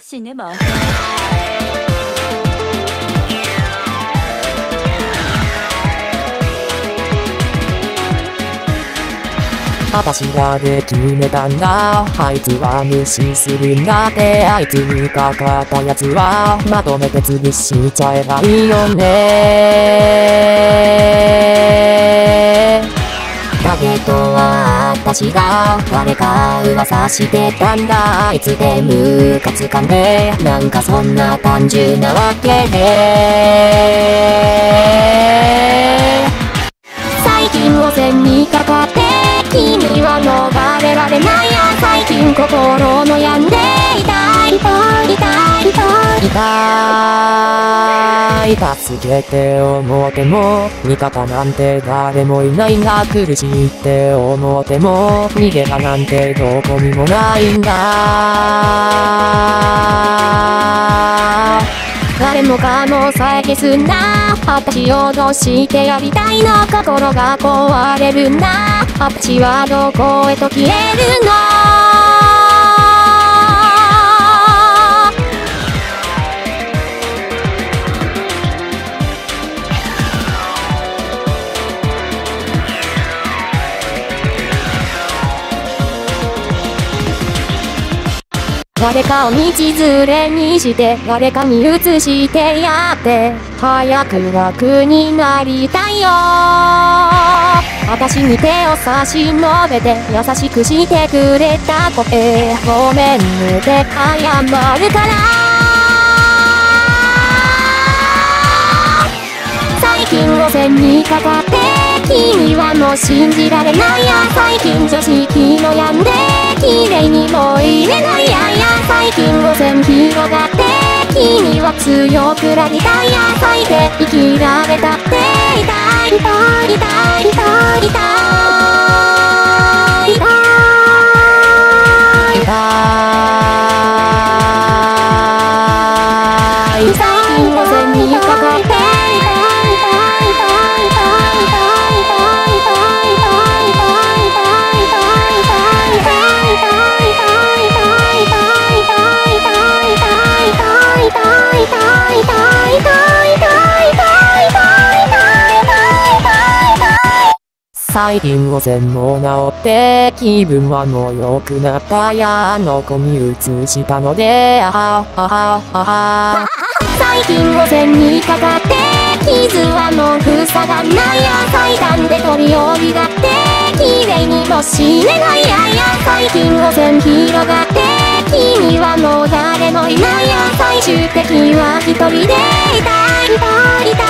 シネマ私らで決めたんだ。あいつは無視するんだって。あいつにかかったやつはまとめて潰しちゃえばいいよね。ターゲットは私が誰か噂してたんだ。あいつでムカつかねえ。なんかそんな単純なわけで最近汚染にかかって君は逃れられないや。最近心の病んで痛い痛い痛い痛い痛い助けて思っても味方なんて誰もいないんだ。苦しいって思っても逃げ場なんてどこにもないんだ。誰もかもさえ消すんだ。私をどうしてやりたいの。心が壊れるんだ。私はどこへと消えるの。誰かを道連れにして誰かに移してやって早く楽になりたいよ。私に手を差し伸べて優しくしてくれた子へごめんねって謝るから。最近汚染にかかって君はもう信じられないや。最近女子気の病んで綺麗にも入れないや。最近汚染広がって君は強くなりたいや。最低生きられたって痛い痛い痛い痛い痛い痛い痛い最近汚染にかかって最近汚染も治って気分はもう良くなったや。あの子に移したので最近汚染にかかって傷はもう塞がんないや。階段で飛び降りだって綺麗にも死ねないや。最近汚染広がって君はもう誰もいないや。最終的には一人でいたい